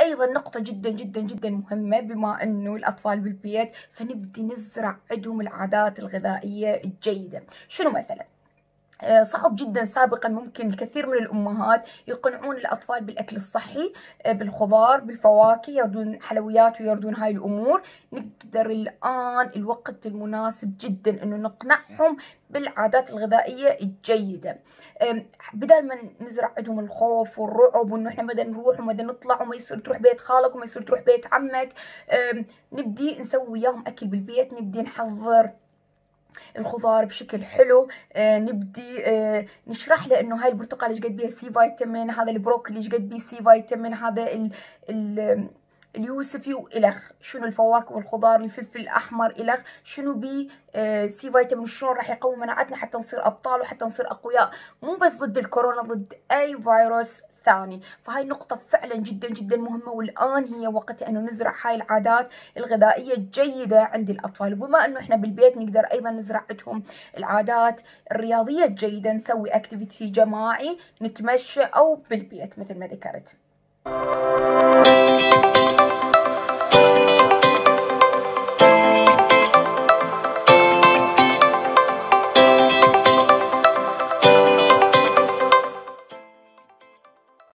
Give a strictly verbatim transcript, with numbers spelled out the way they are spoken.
أيضا نقطة جدا جدا جدا مهمة، بما أنه الأطفال بالبيت فنبدي نزرع عندهم العادات الغذائية الجيدة. شنو مثلا؟ صعب جدا سابقا ممكن الكثير من الأمهات يقنعون الأطفال بالأكل الصحي، بالخضار بالفواكه، يردون حلويات ويردون هاي الأمور. نقدر الآن الوقت المناسب جدا أنه نقنعهم بالعادات الغذائية الجيدة، بدل ما نزرع عندهم الخوف والرعب وانه احنا بدنا نروح وما بدنا نطلع وما يصير تروح بيت خالك وما يصير تروح بيت عمك. نبدي نسوي وياهم اكل بالبيت، نبدي نحضر الخضار بشكل حلو، آه نبدي آه نشرح له انه هاي البرتقال ايش قد بيها سي فيتامين، هذا البروكلي ايش قد بيه سي فيتامين، هذا ال ال اليوسفي والخ شنو الفواكه والخضار، الفلفل الاحمر الخ شنو بيه آه سي فيتامين، شلون راح يقوي مناعتنا حتى نصير ابطال وحتى نصير اقوياء، مو بس ضد الكورونا، ضد اي فيروس ثاني. فهاي نقطة فعلا جدا جدا مهمة، والآن هي وقتها أنه نزرع هاي العادات الغذائية الجيدة عند الأطفال. وبما أنه إحنا بالبيت نقدر أيضا نزرع عندهم العادات الرياضية الجيدة، نسوي أكتيفيتي جماعي، نتمشى أو بالبيت مثل ما ذكرت.